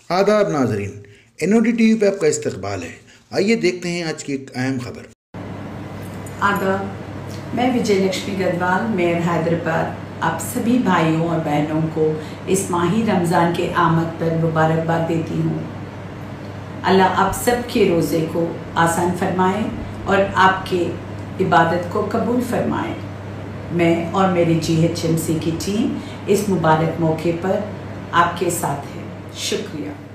आदाब नाजरीन, NOD TV पे आपका इस्तकबाल है। आइए देखते हैं आज की एक अहम खबर। आदाब, मैं विजय लक्ष्मी गढ़वाल, मेयर हैदराबाद, आप सभी भाइयों और बहनों को इस माही रमज़ान के आमद पर मुबारकबाद देती हूँ। अल्लाह आप सब के रोज़े को आसान फरमाए और आपके इबादत को कबूल फरमाए। मैं और मेरी GHMC की टीम इस मुबारक मौके पर आपके साथ है। शुक्रिया।